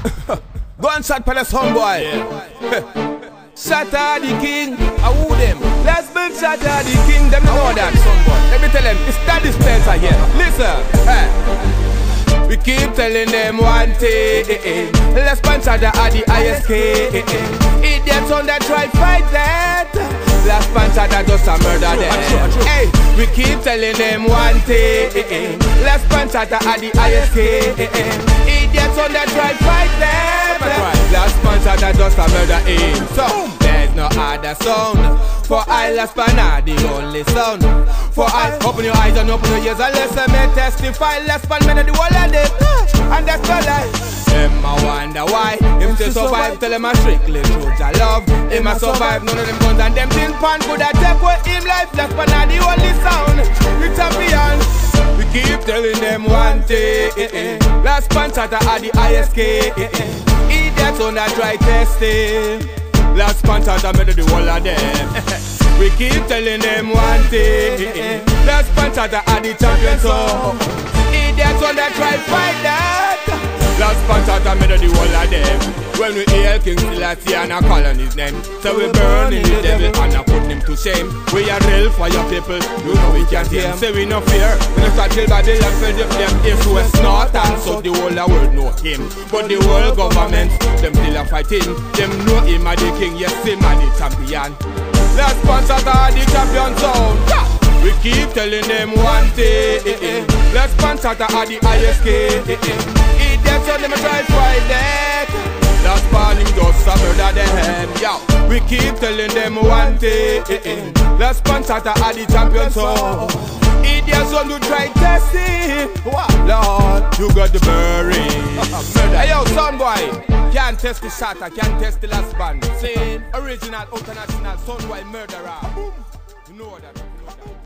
Gunshot for the son boy. Shatta the king. I woo them. Lasbon Shatta the king. Them know that son boy. Let me tell them. It's that dispenser here. Listen. We keep telling them one thing. Lasbon Shatta are the highest king. Idiots on that try fight that. Lasbon Shatta just a murder them. Hey, we keep telling them one thing. Lasbon Shatta are the highest king. Idiots on that try fight them. Lasbon Shatta just a murder him. So there's no other sound. For I Lasbon are the only sound. For I open your eyes and open your ears and listen me testify. Lasbon men are the whole of them. And that's the life. Them I wonder why him still survive. Tell him I strictly truth I love. Him I survive. None of them guns and them things pan could I take away him life. Lasbon are the only sound. The champion. We keep telling them one thing. Lasbon Shatta are the highest king. Idiots on that try testing. Lasbon Shatta made the whole of them. We keep telling them one thing. Lasbon Shatta are the champions. So idiots on that try fight that. Lasbon Shatta made the whole of them. When we hail King Selassie and I call on his name, so we burning the devil and I put him to shame. We are real for your people, you know we can't hear. Say we no fear, we no start till Babylon for them. If we snort and so the whole world know him. But the world government, them still a fighting. Them know him as the king, yes him as the champion. Lasbon Shatta are the champion sound. We keep telling them one thing. Lasbon Shatta are the highest king. Idiots on them try to fight that. Lasbon him just a murder them. Yo, we keep telling them one thing. Lasbon Shatta are the champions. So idiots on to try testing. Lord, you got the bury. Hey yo, son boy, can't test the Shatta, can't test the Lasbon. Same original, international, son boy murderer. You know that.